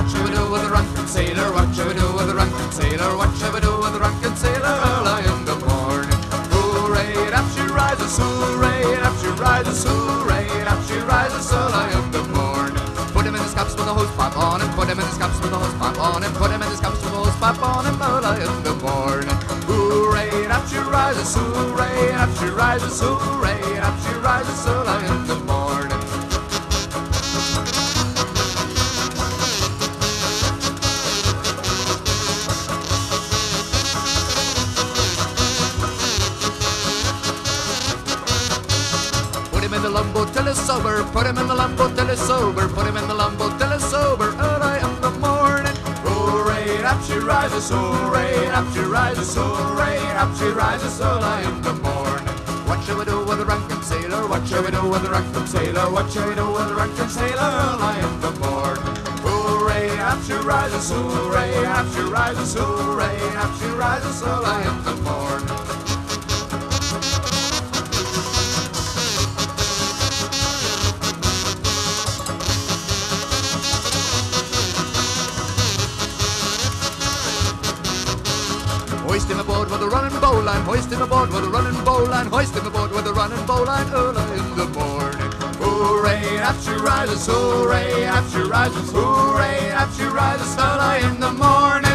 What shall we do with a drunken sailor? What shall we do with a drunken sailor? What shall we do with a drunken sailor early in the morning? Hooray, up she rises, hooray, up she rises, hooray, up she rises early in the morning. Put him in his cups with a hose pipe on him, put him in his cups with a hose pipe on him, put him in his cups with a hose pipe on him early in the morning. Hooray, up she rises, hooray, up she rises, hooray, up she rises early in the morning. Put him in the lumbo till he's sober, put him in the lumbo till he's sober, put him in the lumbo till he's sober early in the morning. Hooray, up she rises, hooray, up she rises, hooray, up she rises early in the morning. What shall we do with a drunken sailor? What shall we do with a drunken sailor? What shall we do with a drunken sailor early in the morning? Hooray, up she rises, hooray, up she rises, hooray, up she rises early in the morning. Hoist him aboard with a running bowline, hoist him aboard with a running bowline, hoist him aboard with a running bowline early in the morning. Hooray, up she rises, hooray, up she rises, hooray, up she rises early in the morning.